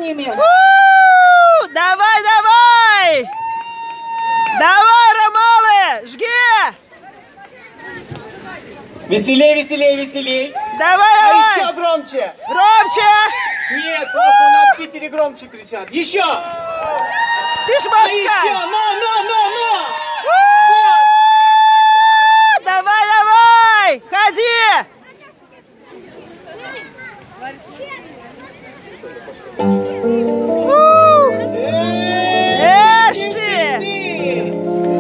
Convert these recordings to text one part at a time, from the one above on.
ними. Давай, давай! Давай, Ромалы, жги! Веселей, веселей, веселей. Давай, а давай! Еще громче. Громче! Нет, плохо, у нас в Питере громче кричат. Еще! Ты ж москаль! Еще! Но! Давай, давай! Ходи! Эш ты!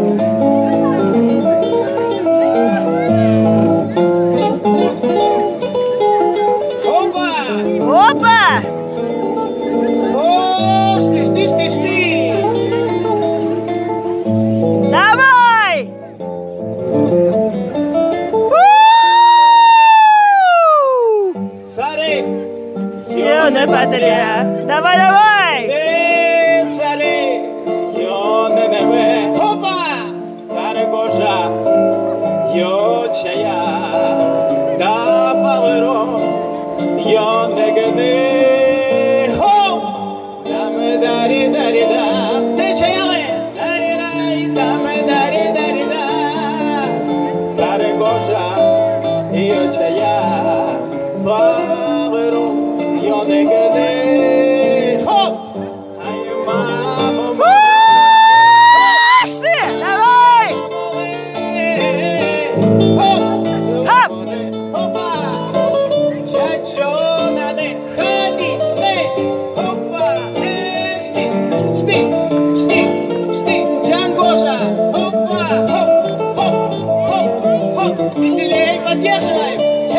Опа! О, шты! Давай! Сары! Юна Патрия! Давай, давай! Сары! Юна небе! Опа! Сары кожа! Йочая! Да паверо! Юна гне! Хоп! Даме дари да! Ты чаялы! Даме дари да! Сары кожа! Йочая! Паверо! Юна гне! Хоп! Ай, мама! Давай! Хоп! Веселей, поддерживаем!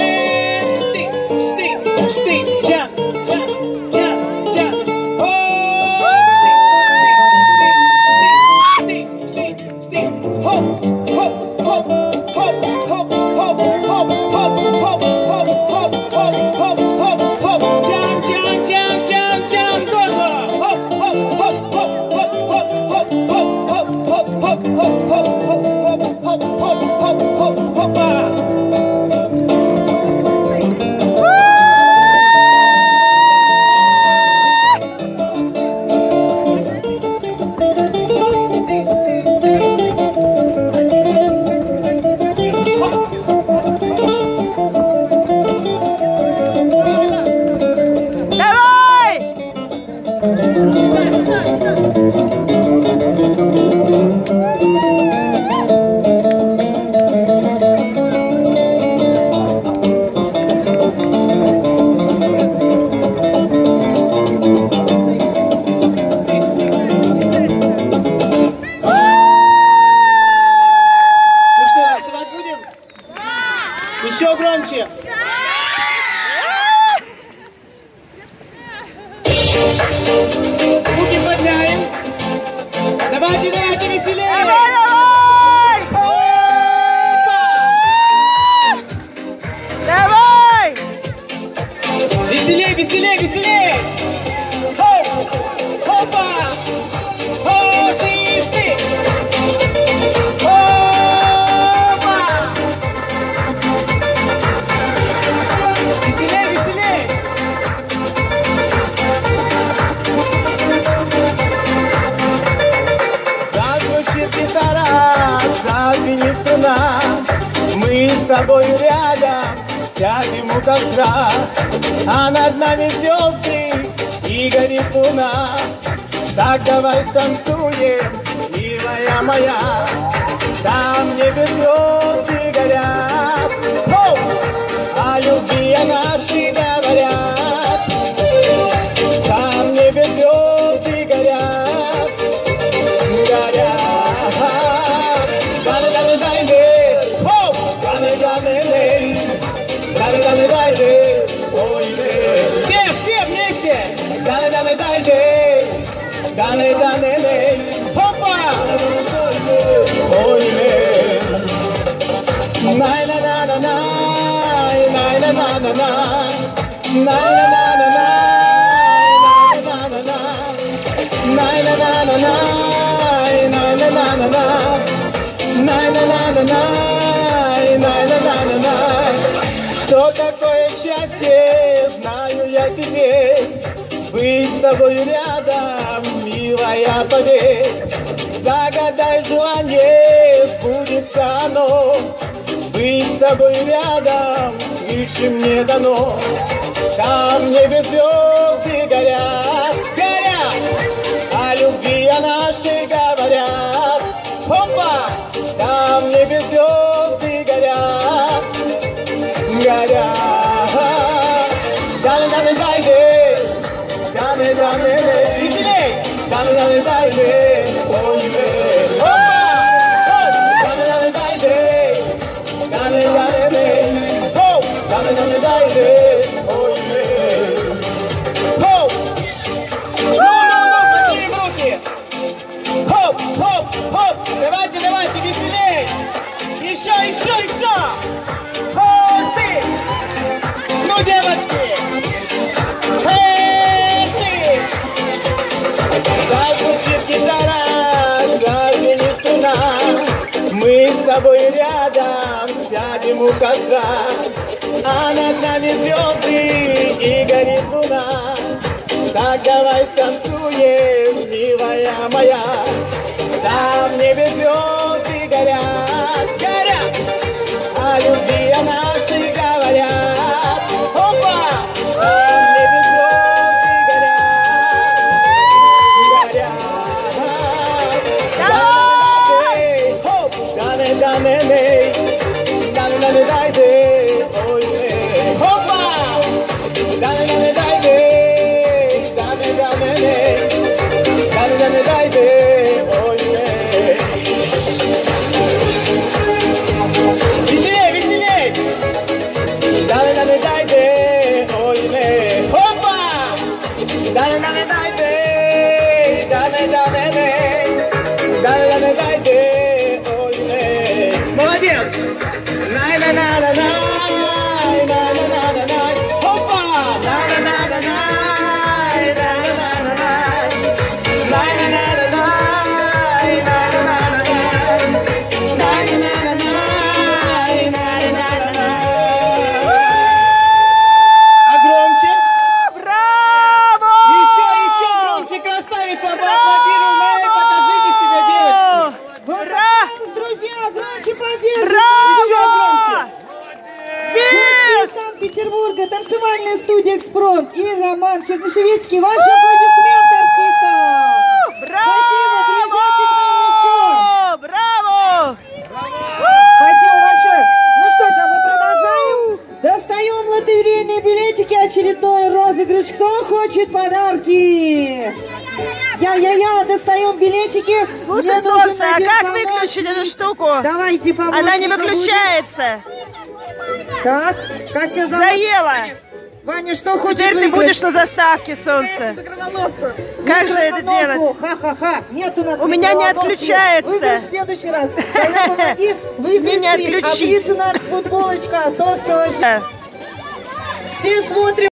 Еще громче. Руки подняем. Давайте, веселее. Давай! Давай! Веселее. Хоп! Хопа! Хоп, ты! Хопа! Веселее. Зазвучит гитара, зазвенит струна. Мы с тобою рядом сядем у костра, а над нами звезды и горит луна. Так давай станцуем, милая моя, там в небе звезды горят. Хоу! А любви наши говорят, там в небе звезды горят. Все вместе! Хопа! Что такое счастье, знаю я теперь. Быть с тобой рядом, милая, поверь. Загадай желание, сбудется оно. Быть с тобой рядом, свыше мне дано. Там в небе звезды горят, горят, о любви о нашей говорят. Опа! Там в небе звезды горят, горят. Даны-даны-дайды, даны-даны-дайды. Веселей! Даны-даны-дайды, ой-ой. Опа! Даны-даны-дайды, даны-даны-дайды. Хоп! Даны-даны-дайды, ой-ой. Хоп! Ну-ну-ну, поднимем руки. Хоп, хоп, хоп. Давайте, давайте, веселей. Еще, еще, еще. Хоп, ты. Ну, девочки. Эй, ты. Зазвучит гитара, звенит струна. Мы с тобой рядом сядем у костра, а над нами звезды и горит луна. Так давай станцуем, милая моя. Там в небе звезды горят, горят, о любви о нашей говорят. Опа! Там в небе звезды горят, горят. Хоп! Даны-даны-дэй, даны-даны-дайды, ой-эй. Опа! Даны-даны-дайды, даны-даны-дэй, даны-даны-дайды, ой-эй. Веселей, веселей! Даны-даны-дайды, ой-эй. Опа! Даны-даны-дайды, даны-даны-дэй, даны-даны-дайды, ой-эй. Молодец! Най-на-на-на-най, най-на-на-на-най. Опа! На-на-на-на-най, на-на-на-на-най. Най-на-на-на-най, на-на-на-на-най. Най-на-на-на-най, най-на-на-на-най. А громче? Браво! Еще громче, красавица! Поаплодируем, Мэй, покажите себя, девочки! Ура! Друзья, громче поддержим! Браво! Из Санкт-Петербурга танцевальная студия «Экспромт» и Роман Чернышевицкий. Ваши аплодисменты артистам! Браво! Спасибо, приезжайте к нам еще! Браво! Спасибо большое! Ну что ж, а мы продолжаем. Достаем лотерейные билетики, очередной розыгрыш. Кто хочет подарки? Я достаем билетики. Слушай, Мне нужен солнце, а один как помощник. выключить эту штуку? Давайте помощника. Она не будет. выключается. Так, как тебя зовут? Заела. Ваня, что хочет Теперь ты выиграть? будешь на заставке, солнце. Как же это делать? Ха-ха-ха. Нет у нас У меня не микроволновки. отключается. Выиграешь в следующий раз. Тогда помоги Мне выиграть не приз. отключить. А приз у нас футболочка Токсово. Все смотрим.